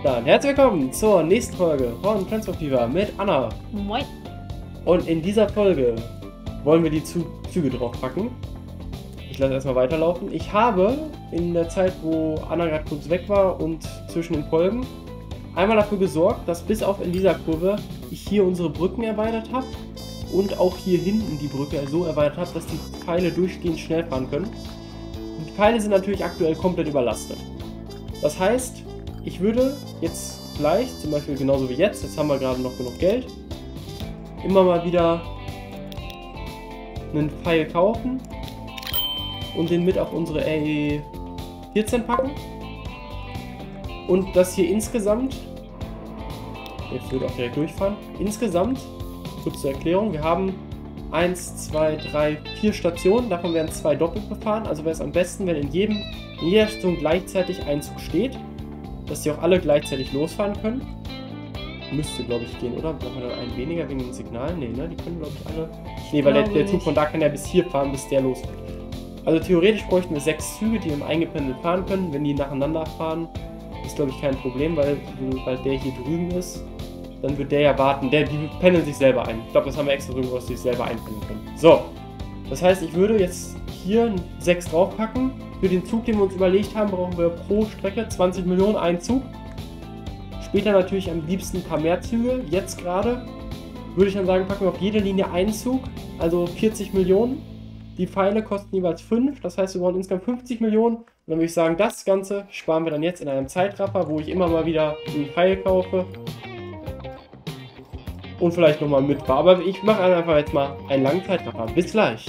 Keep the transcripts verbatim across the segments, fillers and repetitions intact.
Dann herzlich willkommen zur nächsten Folge von Transfer Fever mit Anna. Moin. Und in dieser Folge wollen wir die Zü Züge draufpacken. Ich lasse erstmal weiterlaufen. Ich habe in der Zeit, wo Anna gerade kurz weg war und zwischen den Folgen, einmal dafür gesorgt, dass bis auf in dieser Kurve ich hier unsere Brücken erweitert habe und auch hier hinten die Brücke so erweitert habe, dass die Pfeile durchgehend schnell fahren können. Und die Pfeile sind natürlich aktuell komplett überlastet. Das heißt, ich würde jetzt gleich, zum Beispiel genauso wie jetzt, jetzt haben wir gerade noch genug Geld, immer mal wieder einen Pfeil kaufen und den mit auf unsere R E vierzehn packen. Und das hier insgesamt, jetzt würde auch direkt durchfahren, insgesamt, kurz zur Erklärung, wir haben eins, zwei, drei, vier Stationen, davon werden zwei doppelt befahren, also wäre es am besten, wenn in, jedem, in jeder Station gleichzeitig ein Zug steht, dass die auch alle gleichzeitig losfahren können. Müsste, glaube ich, gehen, oder? Brauchen wir dann einen weniger wegen den Signalen? Nee, ne? Die können, glaube ich, alle... Nee, weil der, der Zug von da kann ja bis hier fahren, bis der losfährt. Also theoretisch bräuchten wir sechs Züge, die im eingependelt fahren können. Wenn die nacheinander fahren, ist, glaube ich, kein Problem, weil, weil der hier drüben ist. Dann wird der ja warten. Der, die pendeln sich selber ein. Ich glaube, das haben wir extra irgendwo, dass die sich selber einpendeln können. So. Das heißt, ich würde jetzt hier sechs draufpacken. Für den Zug, den wir uns überlegt haben, brauchen wir pro Strecke zwanzig Millionen, ein Zug. Später natürlich am liebsten ein paar mehr Züge. Jetzt gerade würde ich dann sagen, packen wir auf jede Linie einen Zug, also vierzig Millionen. Die Pfeile kosten jeweils fünf, das heißt, wir brauchen insgesamt fünfzig Millionen. Und dann würde ich sagen, das Ganze sparen wir dann jetzt in einem Zeitraffer, wo ich immer mal wieder einen Pfeil kaufe. Und vielleicht nochmal mitfahre. Aber ich mache einfach jetzt mal einen langen Zeitraffer. Bis gleich.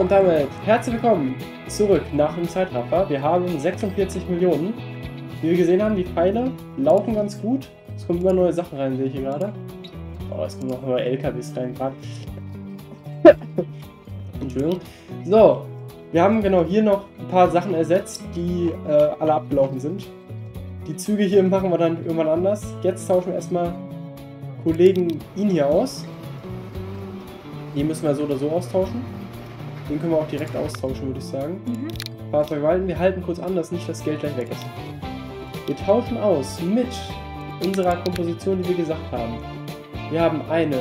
und damit herzlich willkommen zurück nach dem Zeitraffer. Wir haben sechsundvierzig Millionen. Wie wir gesehen haben, die Pfeile laufen ganz gut. Es kommen immer neue Sachen rein, sehe ich hier gerade. Oh, es kommen auch neue L K Ws rein gerade. Entschuldigung. So, wir haben genau hier noch ein paar Sachen ersetzt, die äh, alle abgelaufen sind. Die Züge hier machen wir dann irgendwann anders. Jetzt tauschen wir erstmal Kollegen ihn hier aus. Den müssen wir so oder so austauschen. Den können wir auch direkt austauschen, würde ich sagen. Mhm. Fahrzeug walten, wir halten kurz an, dass nicht das Geld gleich weg ist. Wir tauschen aus mit unserer Komposition, die wir gesagt haben. Wir haben eine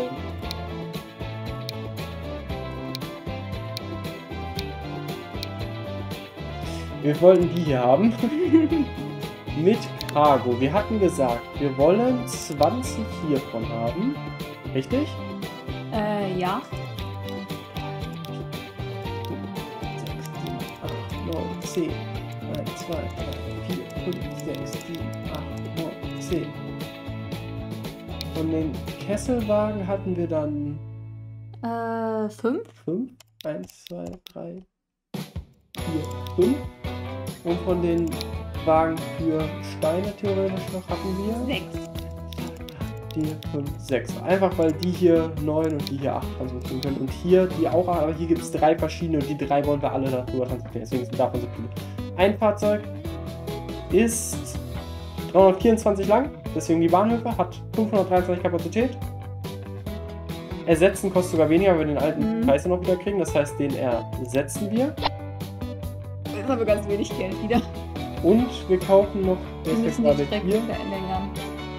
Wir wollten die hier haben. Mit Cargo. Wir hatten gesagt, wir wollen zwanzig hiervon haben. Richtig? Äh, ja. sechs, sieben, acht, neun, zehn. eins, zwei, drei, vier, fünf, sechs, sieben, acht, neun, zehn. Von den Kesselwagen hatten wir dann... Äh, fünf? fünf. eins, zwei, drei, vier, fünf. Und von den Wagen für Steine theoretisch noch hatten wir... sechs. vier, fünf, sechs. Einfach weil die hier neun und die hier acht transportieren können. Und hier die auch, aber hier gibt es drei verschiedene und die drei wollen wir alle darüber transportieren. Deswegen sind davon so viele. Ein Fahrzeug ist dreihundertvierundzwanzig lang, deswegen die Bahnhöfe, hat fünfhundertdreiundzwanzig Kapazität. Ersetzen kostet sogar weniger, weil wir den alten mhm. Preis noch wieder kriegen. Das heißt, den ersetzen wir. Jetzt haben wir ganz wenig Geld wieder. Und wir kaufen noch... Wir müssen die Strecke verlängern.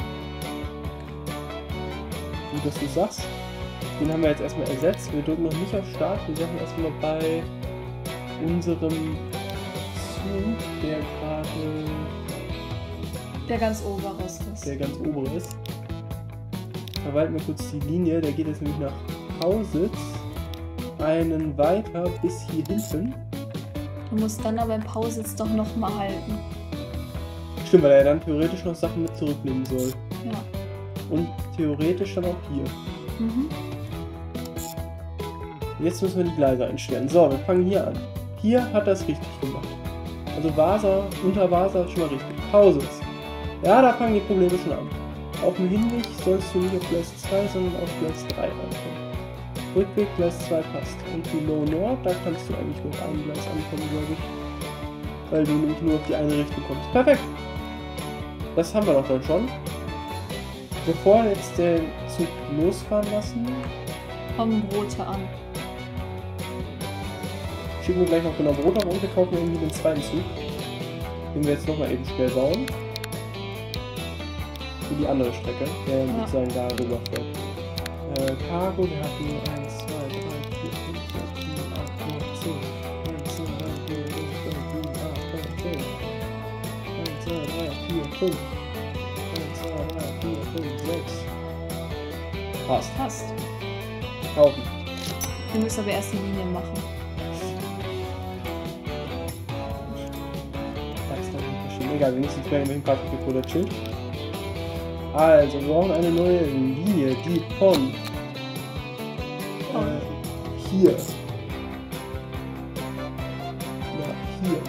Wie dass du sagst. Den haben wir jetzt erstmal ersetzt. Wir drücken noch nicht auf Start. Wir sind erstmal bei unserem Zug, der gerade... Der ganz obere ist das. Der ganz obere ist. Verwalten wir kurz die Linie. Der geht jetzt nämlich nach Pausitz. Einen weiter bis hier hinten. Du musst dann aber im Pausitz doch nochmal halten. Stimmt, weil er dann theoretisch noch Sachen mit zurücknehmen soll. Ja. Und theoretisch dann auch hier. Mhm. Jetzt müssen wir die Gleise einstellen. So, wir fangen hier an. Hier hat er es richtig gemacht. Also Vasa, unter Vasa ist schon mal richtig. Pausitz. Ja, da fangen die Probleme schon an. Auf dem Hinweg sollst du nicht auf Gleis zwei, sondern auf Gleis drei ankommen. Rückweg Gleis zwei passt. Und Below Nord, da kannst du eigentlich nur auf einem Gleis ankommen, glaube ich. Weil du nämlich nur auf die eine Richtung kommst. Perfekt! Das haben wir doch dann schon. Bevor wir jetzt den Zug losfahren lassen, kommen Brote an. Schicken wir gleich noch genau Brot auf und wir kaufen irgendwie den zweiten Zug. Den wir jetzt nochmal eben schnell bauen. Für die andere Strecke, der ja. sozusagen da rüber fährt. Äh, Cargo, wir hatten eins, zwei, drei, vier, fünf, sechs, sieben, acht, neun, zehn. eins, zwei, drei, vier, fünf, sechs, sieben, acht, neun, zehn. eins, zwei, drei, vier, fünf. eins, zwei, drei, vier, fünf, sechs. Passt. Passt. Kaufen. Wir müssen aber erst die Linie machen. Das ist dann verschieden. Egal, wir müssen jetzt gleich mit dem Fahrzeug oder chillen. Also, wir brauchen eine neue Linie, die von äh, hier nach hier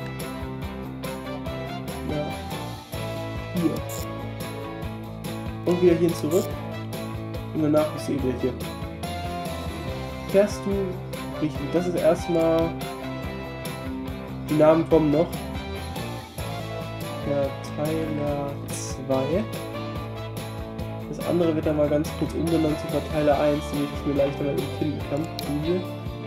nach hier und wieder hier zurück und danach bist du wieder hier. Fährst du richtig? Das ist erstmal, die Namen kommen noch. Verteiler zwei. Das andere wird dann mal ganz kurz umbenannt zu Verteiler eins, damit ich es mir leichter mal empfinden kann. Hier.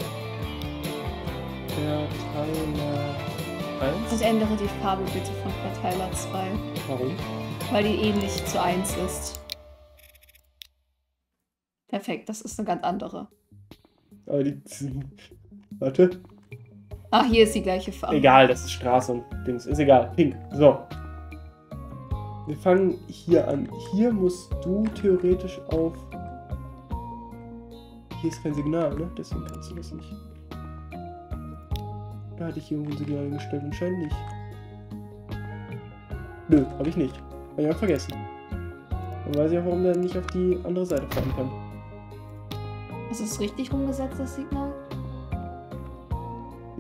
Verteiler eins. Und ändere die Farbe bitte von Verteiler zwei. Warum? Weil die ähnlich zu eins ist. Perfekt, das ist eine ganz andere. Aber die... Warte. Ach, hier ist die gleiche Farbe. Egal, das ist Straße und Dings. Ist egal. Pink. So. Wir fangen hier an. Hier musst du theoretisch auf... Hier ist kein Signal, ne? Deswegen kannst du das nicht. Da hatte ich hier irgendwo ein Signal gestellt. Anscheinend nicht. Nö, habe ich nicht. Habe ich auch vergessen. Dann weiß ich auch, warum der nicht auf die andere Seite fahren kann. Hast du es richtig rumgesetzt, das Signal?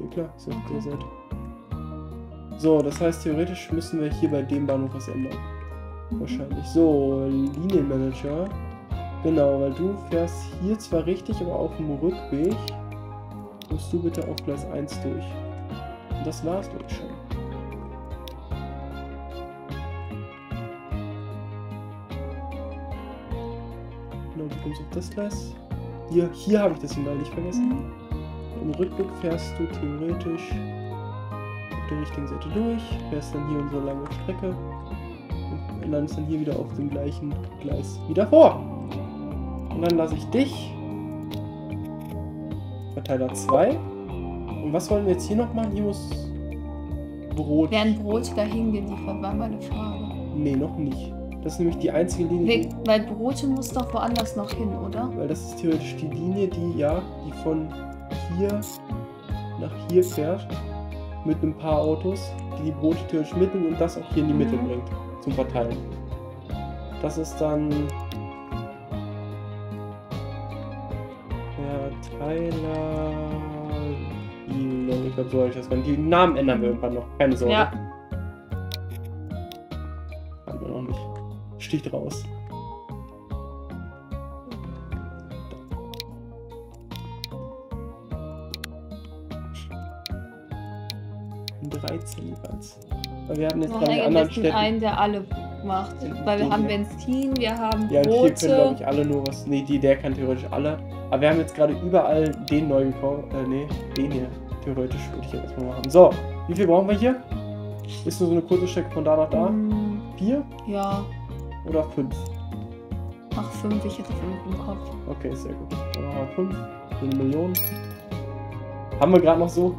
Ja klar, ist auf der Seite. So, das heißt, theoretisch müssen wir hier bei dem Bahnhof was ändern. Wahrscheinlich. So, Linienmanager. Genau, weil du fährst hier zwar richtig, aber auf dem Rückweg musst du bitte auf Gleis eins durch. Und das war's durch schon. Genau, du kommst auf das Gleis. Hier, hier habe ich das Signal nicht vergessen. Mhm. Im Rückweg fährst du theoretisch auf der richtigen Seite durch, fährst dann hier unsere lange Strecke und landest dann hier wieder auf dem gleichen Gleis wie davor. Und dann lasse ich dich Verteiler zwei. Und was wollen wir jetzt hier noch machen? Hier muss Brot. Werden Brote dahin geliefert, war meine Frage. Nee, noch nicht. Das ist nämlich die einzige Linie, We die, weil Brote muss doch woanders noch hin, oder? weil das ist theoretisch die Linie, die ja, die von hier nach hier fährt mit ein paar Autos, die die Brote theoretisch mitnehmen und das auch hier in die Mitte Mhm. bringt zum Verteilen. Das ist dann Verteiler. Ich glaube, so habe ich das genannt. Die Namen ändern wir irgendwann noch. Keine Sorge. Ja. Haben wir noch nicht. Sticht raus. dreizehn jeweils. Weil wir hatten jetzt Wir gerade die haben anderen jetzt Städte. einen, der alle macht. Weil wir Den haben hier. Benzin, wir haben Ja, und hier können, glaube Brote. ich, alle nur was. Nee, die, der kann theoretisch alle. Aber wir haben jetzt gerade überall den neu gekauft. Äh, nee, den hier. Theoretisch würde ich jetzt erstmal machen. So, wie viel brauchen wir hier? Ist nur so eine kurze Strecke von da nach da? Hm, Vier ja, oder fünf? ach fünf, ich hätte fünf im Kopf. Okay, sehr gut. Dann machen wir fünf. So eine Million. Haben wir gerade noch so.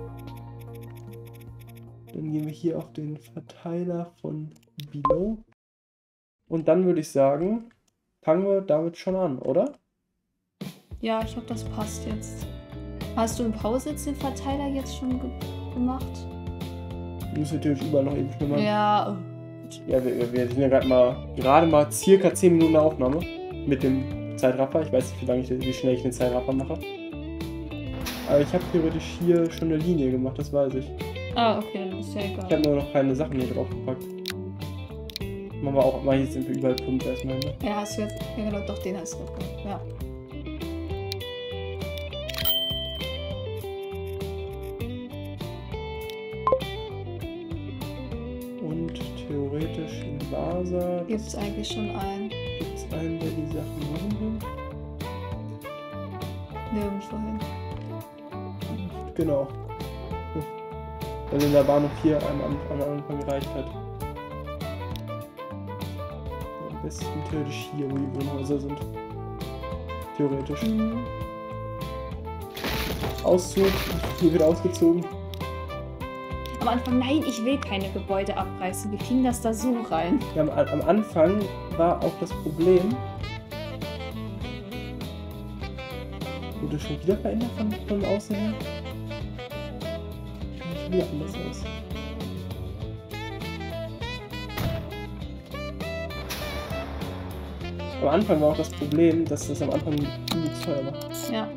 Dann gehen wir hier auf den Verteiler von Below. Und dann würde ich sagen, fangen wir damit schon an, oder? Ja, ich hoffe, das passt jetzt. Hast du im Pausitz den Verteiler jetzt schon ge gemacht? Wir müssen natürlich überall noch eben schnell machen. Ja. Ja, wir, wir sind ja gerade mal gerade mal circa zehn Minuten der Aufnahme mit dem Zeitraffer. Ich weiß nicht, wie, lange ich, wie schnell ich den Zeitraffer mache. Aber ich habe theoretisch hier schon eine Linie gemacht, das weiß ich. Ah, okay, dann ist ja Ich egal. habe nur noch keine Sachen hier drauf gepackt. Machen wir auch mal, hier sind wir überall fünf erstmal, ne? Ja, hast du jetzt. Ja, genau, doch, den hast du gemacht. Ja. Und theoretisch in Vasa Gibt es eigentlich schon einen? gibt es einen, der die Sachen machen will. Nirgendwo hin. Genau. Hm. Weil in der Bahnhof hier am, am, am Anfang gereicht hat. Am besten theoretisch hier, wo die Wohnhäuser sind. Theoretisch. Mhm. Auszug, hier wird ausgezogen. Am Anfang, nein, ich will keine Gebäude abreißen. Wir kriegen das da so rein. Ja, am, am Anfang war auch das Problem. Wurde schon wieder verändert von, von Außen her? Sieht schon wieder anders aus. Am Anfang war auch das Problem, dass das am Anfang übelst teuer war. Ja.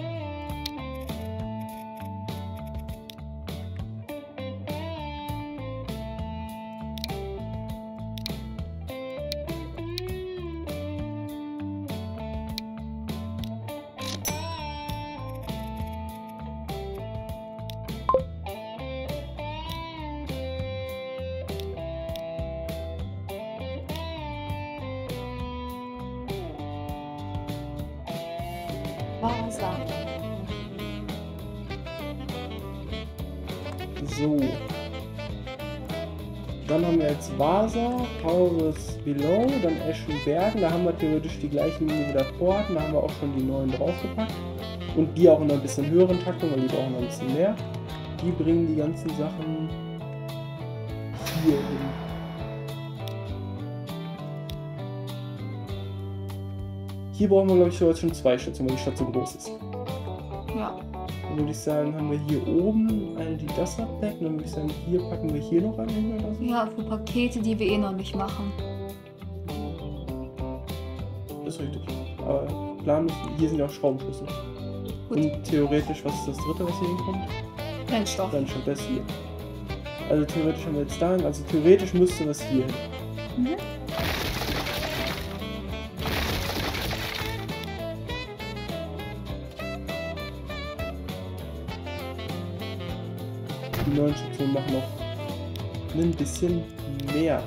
Vasa. So. Dann haben wir jetzt Vasa, Pauses Below, dann Eschenbergen. Da haben wir theoretisch die gleichen, die wir davor hatten. Da haben wir auch schon die neuen draufgepackt. Und die auch in einer bisschen höheren Taktung, weil die brauchen noch ein bisschen mehr. Die bringen die ganzen Sachen hier hin. Hier brauchen wir, glaube ich, jetzt schon zwei Stationen, weil die Stadt so groß ist. Ja. Dann würde ich sagen, haben wir hier oben eine, die das abdeckt. Dann würde ich sagen, hier packen wir hier noch eine hin oder so. Ja, für Pakete, die wir eh noch nicht machen. Das ist richtig. Aber Plan ist, hier sind ja auch Schraubenschlüssel. Gut. Und theoretisch, was ist das dritte, was hier hinkommt? Brennstoff. Brennstoff, das hier. Also theoretisch haben wir jetzt dahin, also theoretisch müsste was hier hin. Mhm. Die neuen Stationen machen noch ein bisschen mehr.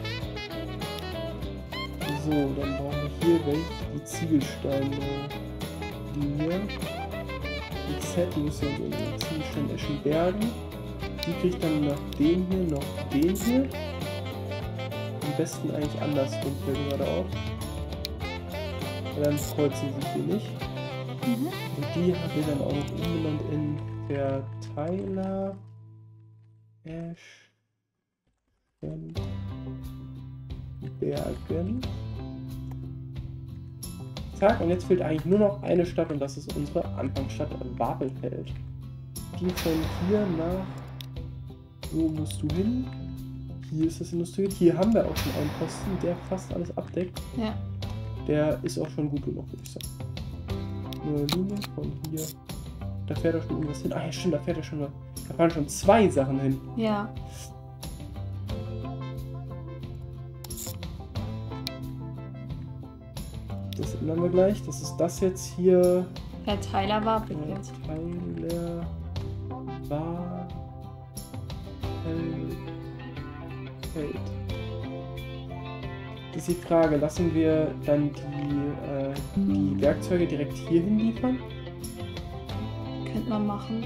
So, dann brauchen wir hier welche, die Ziegelsteine Linie. Die Z, die müssen wir in den Ziegelstein Eschenbergen. Die kriegt dann nach dem hier, noch den hier. Am besten eigentlich andersrum, fällt mir gerade auf. Weil dann kreuzen sich hier nicht. Mhm. Und die haben wir dann auch noch umbenannt in Verteiler Eschenbergen. Zack, und jetzt fehlt eigentlich nur noch eine Stadt und das ist unsere Anfangsstadt Wapelfeld. Die von hier nach... Wo musst du hin? Hier ist das Industrie. Hier haben wir auch schon einen Posten, der fast alles abdeckt. Ja. Der ist auch schon gut genug, würde ich sagen. Nur eine Linie von hier. Da fährt er schon irgendwas hin. Ah ja, stimmt, da fährt er schon mal. Da fahren schon zwei Sachen hin. Ja. Das ändern wir gleich. Das ist das jetzt hier. Verteiler Wapelfeld. Verteiler Wapelfeld. Das ist die Frage, lassen wir dann die, äh, die Werkzeuge direkt hier hinliefern? Könnte man machen.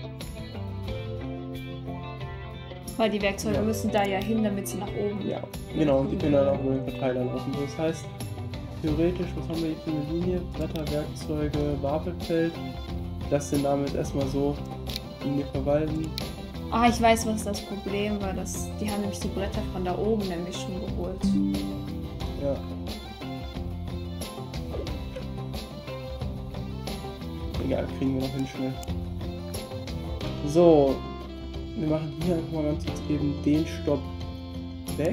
Weil die Werkzeuge Ja. müssen da ja hin, damit sie nach oben. Ja, genau, und die können dann auch über den Verteiler laufen. Das heißt, theoretisch, was haben wir hier für eine Linie? Bretter, Werkzeuge, Wapelfeld. Lass den Namen jetzt erstmal so Linie verwalten. Ah, ich weiß, was das Problem war. Das, die haben nämlich die Bretter von da oben nämlich schon geholt. Ja. Egal, kriegen wir noch hin schnell. So, wir machen hier einfach mal ganz kurz eben den Stopp weg.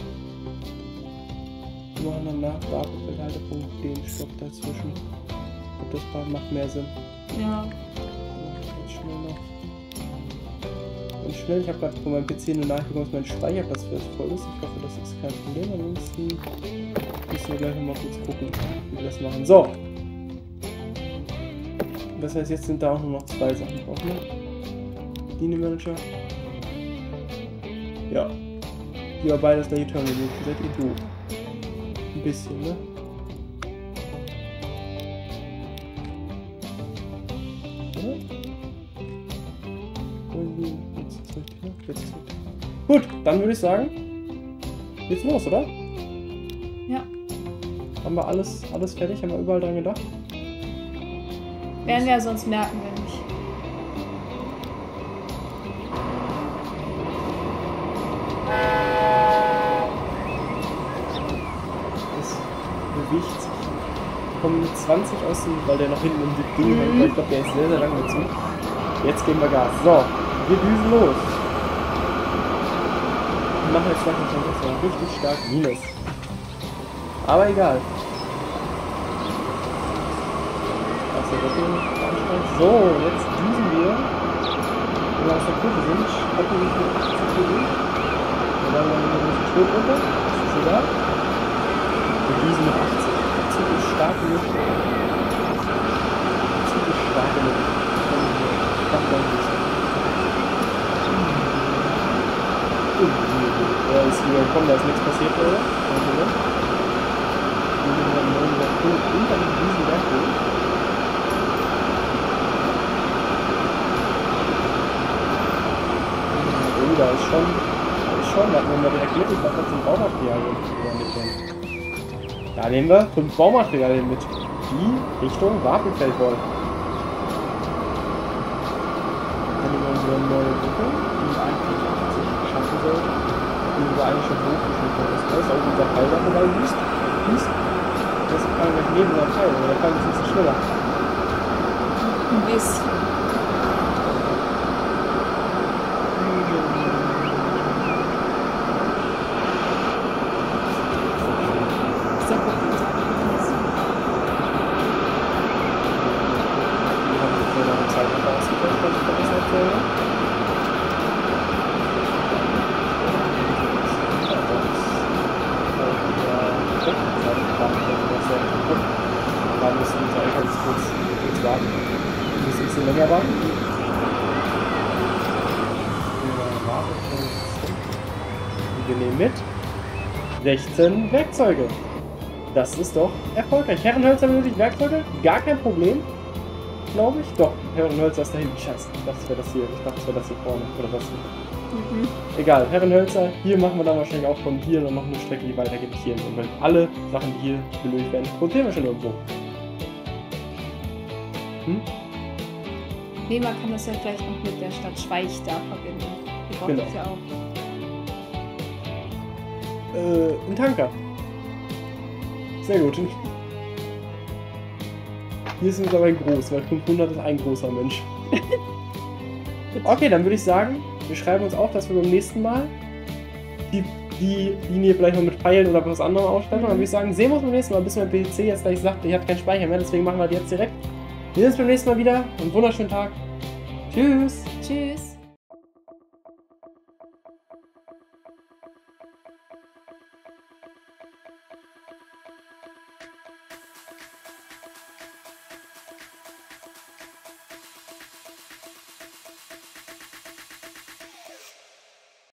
Wir machen dann nach Wapelfeldhaltepunkt den Stopp dazwischen. Ich glaube, das macht mehr Sinn. Ja. Jetzt schnell noch. Und schnell, ich habe gerade von meinem P C nur nachgeguckt, dass mein Speicherplatz für das voll ist. Ich hoffe, das ist kein Problem. Ansonsten müssen wir gleich nochmal kurz gucken, wie wir das machen. So. Das heißt, jetzt sind da auch nur noch zwei Sachen drauf, ne? Linienmanager. Ja. Die war beides gleiche Terminal. Seid ihr doof? Ein bisschen, ne? Oder? Irgendwie. Jetzt zurück hier. Jetzt zurück. Gut, dann würde ich sagen, geht's los, oder? Ja. Haben wir alles, alles fertig? Haben wir überall dran gedacht? Werden wir ja sonst merken, wenn nicht. Das bewegt sich. Kommen zwanzig aus dem, weil der noch hinten im Ding hängt, weil ich glaube, der ist sehr, sehr lang dazu. Jetzt geben wir Gas. So, wir düsen los. Wir machen jetzt gleich noch das war richtig stark Minus. Aber egal. Also, das Ding anstrengend. So, jetzt düsen wir. Wenn wir aus der Kurve sind, hatten wir die zu viel. Dann haben wir ein bisschen Spurt runter. Das ist egal. Wir düsen mit achtzig. Zug ist stark genug. Zug ist stark genug. Mach dann düsen. Ja, ist wieder gekommen, da ist nichts passiert, oder? Wir haben einen neuen Werkpunkt unter dem diesen Werkpunkt. Oh, da ist schon, da ist schon, da hatten wir mal direkt mit, ich glaube, das sind Baumaterialien mitnehmen. Da nehmen wir fünf Baumaterialien mit, die Richtung Wapelfeld wollen. Dann nehmen wir unsere neue Brücke, die eigentlich schaffen sollte, die wir eigentlich schon hochgeschnitten ist. Da ist auch unser Pfeil da vorbei, siehst du? Das ist eigentlich neben unser Pfeil, aber der Pfeil ist ein bisschen schneller. Ein bisschen. wir nehmen mit sechzehn Werkzeuge. Das ist doch erfolgreich. Herrenhölzer benötigt Werkzeuge? Gar kein Problem. Glaube ich. Doch, Herrenhölzer ist da hinten. Scheiße, ich dachte, es wäre das hier. Ich dachte, es wäre das hier vorne. Oder das hier. Mhm. Egal, Herrenhölzer. Hier machen wir dann wahrscheinlich auch von hier noch eine Strecke, die weitergeht hier. Und wenn alle Sachen, die hier benötigt werden, produzieren wir schon irgendwo. Hm? Nee, man kann das ja vielleicht noch mit der Stadt Schweich da verbinden. Die braucht Genau. das ja auch. Äh, ein Tanker. Sehr gut. Hier ist es aber groß, weil fünfhundert ist ein großer Mensch. Okay, dann würde ich sagen, wir schreiben uns auf, dass wir beim nächsten Mal die, die Linie vielleicht noch mit Pfeilen oder was anderem ausstatten. Und dann würde ich sagen, sehen wir uns beim nächsten Mal, bis mein P C jetzt gleich sagt, ich habe keinen Speicher mehr, deswegen machen wir das jetzt direkt. Wir sehen uns beim nächsten Mal wieder. Einen wunderschönen Tag. Tschüss. Tschüss.